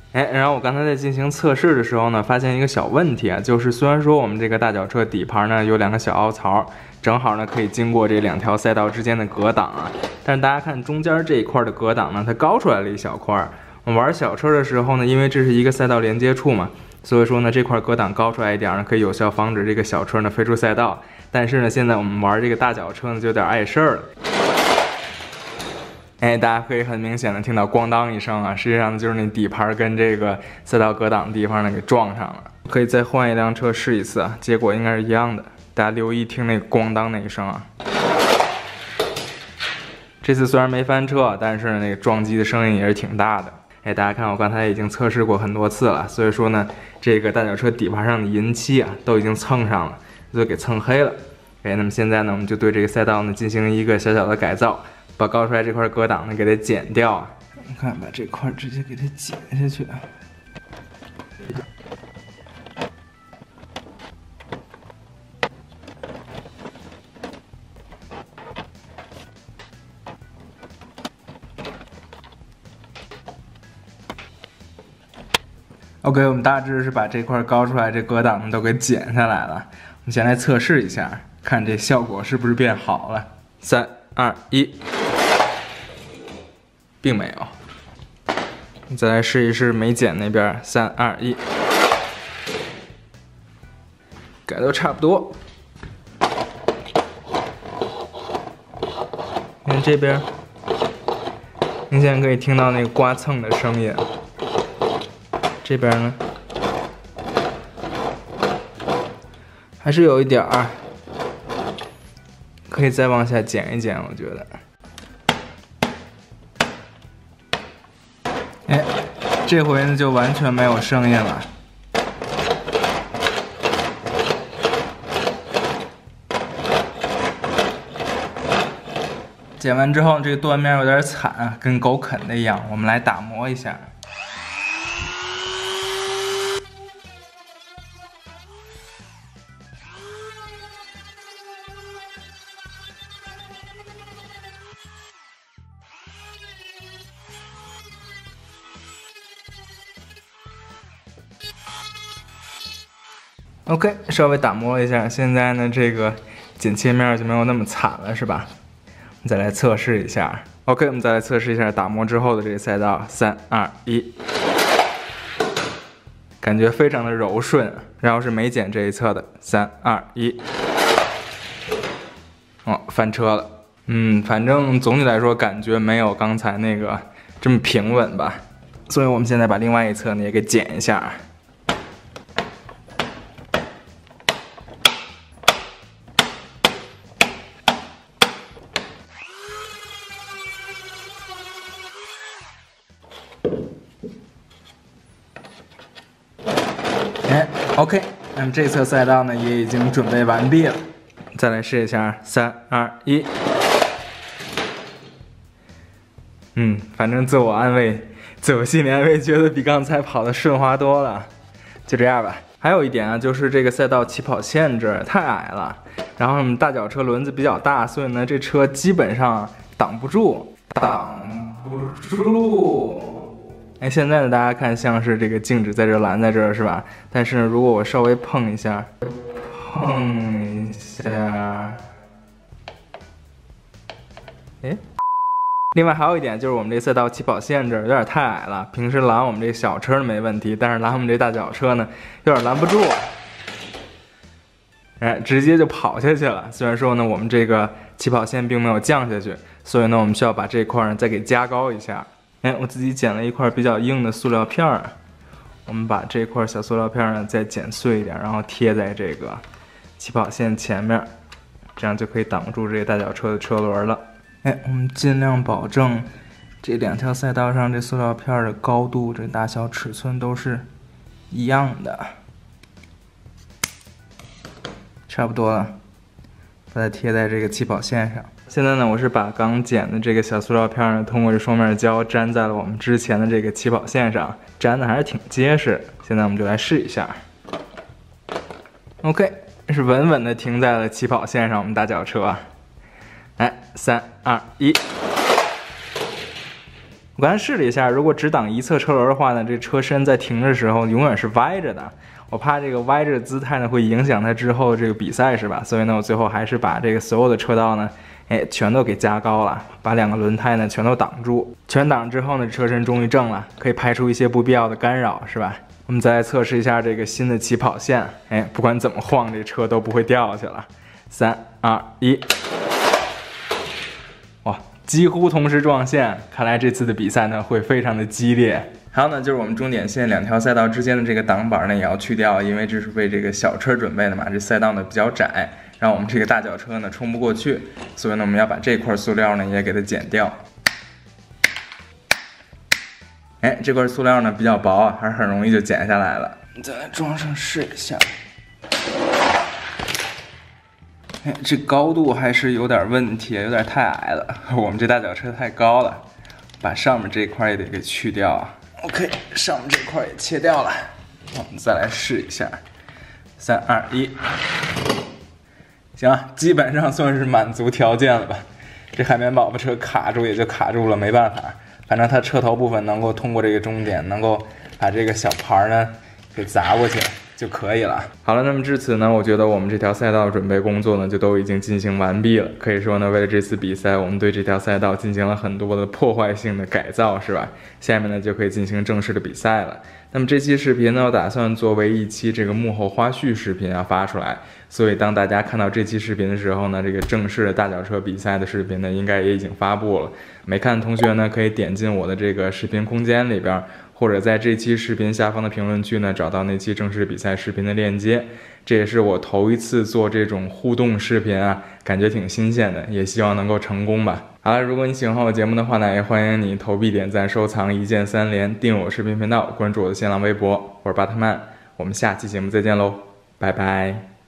然后我刚才在进行测试的时候呢，发现一个小问题啊，就是虽然说我们这个大脚车底盘呢有2个小凹槽，正好呢可以经过这2条赛道之间的隔挡啊，但是大家看中间这一块的隔挡呢，它高出来了一小块。我们玩小车的时候呢，因为这是一个赛道连接处嘛，所以说呢这块隔挡高出来一点呢，可以有效防止这个小车呢飞出赛道。但是呢，现在我们玩这个大脚车呢，就有点碍事儿了。大家可以很明显的听到咣当一声啊，实际上就是那底盘跟这个赛道隔挡的地方呢给撞上了。可以再换一辆车试一次啊，结果应该是一样的。大家留意听那咣当那一声啊。这次虽然没翻车，但是那个撞击的声音也是挺大的。大家看我刚才已经测试过很多次了，所以说呢，这个大脚车底盘上的银漆啊都已经蹭上了，就给蹭黑了。那么现在呢，我们就对这个赛道呢进行一个小小的改造。把高出来这块隔挡呢给它剪掉啊！你看，把这块直接给它剪下去。OK， 我们大致是把这块高出来这隔挡呢都给剪下来了。我们先来测试一下，看这效果是不是变好了。3、2、1。并没有，你再来试一试没剪那边，3、2、1，改都差不多。你看这边，明显可以听到那个刮蹭的声音。这边呢，还是有一点儿，可以再往下剪一剪，我觉得。这回呢就完全没有声音了。剪完之后，这个断面有点惨啊，跟狗啃的一样。我们来打磨一下。OK， 稍微打磨一下，现在呢这个剪切面就没有那么惨了，是吧？我们再来测试一下。OK， 我们再来测试一下打磨之后的这个赛道。3、2、1，感觉非常的柔顺。然后是没剪这一侧的。3、2、1，哦，翻车了。反正总体来说感觉没有刚才那个这么平稳吧。所以我们现在把另外一侧呢也给剪一下。OK， 那么这侧赛道呢也已经准备完毕了，再来试一下，3、2、1。反正自我心理安慰，觉得比刚才跑的顺滑多了，就这样吧。还有一点啊，就是这个赛道起跑线这儿太矮了，然后我们大脚车轮子比较大，所以呢这车基本上挡不住。现在呢，大家看像是这个静止在这拦在这儿是吧？但是如果我稍微碰一下，另外还有一点就是我们这赛道起跑线这儿有点太矮了，平时拦我们这小车没问题，但是拦我们这大脚车呢，有点拦不住，直接就跑下去了。虽然说呢，我们这个起跑线并没有降下去，所以呢，我们需要把这块呢再给加高一下。我自己剪了一块比较硬的塑料片儿，我们把这块小塑料片呢再剪碎一点，然后贴在这个起跑线前面，这样就可以挡住这个大脚车的车轮了。我们尽量保证这2条赛道上这塑料片的高度、这大小、尺寸都是一样的，差不多了，把它贴在这个起跑线上。现在呢，我是把刚剪的这个小塑料片呢，通过这双面胶粘在了我们之前的这个起跑线上，粘的还是挺结实。现在我们就来试一下。OK， 是稳稳的停在了起跑线上，我们大脚车。3、2、1， 我刚才试了一下，如果只挡一侧车轮的话呢，这车身在停的时候永远是歪着的。我怕这个歪着的姿态呢会影响它之后这个比赛是吧？所以呢，我最后还是把这个所有的车道呢，全都给加高了，把2个轮胎呢全都挡住。全挡之后呢，车身终于正了，可以排除一些不必要的干扰是吧？我们再来测试一下这个新的起跑线，不管怎么晃，这车都不会掉下去了。3、2、1。哇，几乎同时撞线，看来这次的比赛呢会非常的激烈。还有呢，就是我们终点线2条赛道之间的这个挡板呢也要去掉，因为这是为这个小车准备的嘛，这赛道呢比较窄，让我们这个大脚车呢冲不过去，所以呢我们要把这块塑料呢也给它剪掉。这块塑料呢比较薄啊，还是很容易就剪下来了。再来装上试一下。这高度还是有点问题，有点太矮了。我们这大脚车太高了，把上面这块也得给去掉啊。OK， 上面这块也切掉了。我们再来试一下。3、2、1。行，基本上算是满足条件了吧。这海绵宝宝车卡住也就卡住了，没办法。反正它车头部分能够通过这个终点，能够把这个小牌呢给砸过去就可以了。好了，那么至此呢，我觉得我们这条赛道准备工作呢就都已经进行完毕了。可以说呢，为了这次比赛，我们对这条赛道进行了很多的破坏性的改造，是吧？下面呢就可以进行正式的比赛了。那么这期视频呢，我打算作为一期这个幕后花絮视频要发出来，所以当大家看到这期视频的时候呢，这个正式的大脚车比赛的视频呢，应该也已经发布了。没看的同学呢，可以点进我的这个视频空间里边，或者在这期视频下方的评论区呢，找到那期正式比赛视频的链接。这也是我头一次做这种互动视频啊，感觉挺新鲜的，也希望能够成功吧。好了，如果你喜欢我节目的话呢，也欢迎你投币、点赞、收藏、一键3连，订阅我视频频道，关注我的新浪微博，我是巴特曼。我们下期节目再见喽，拜拜。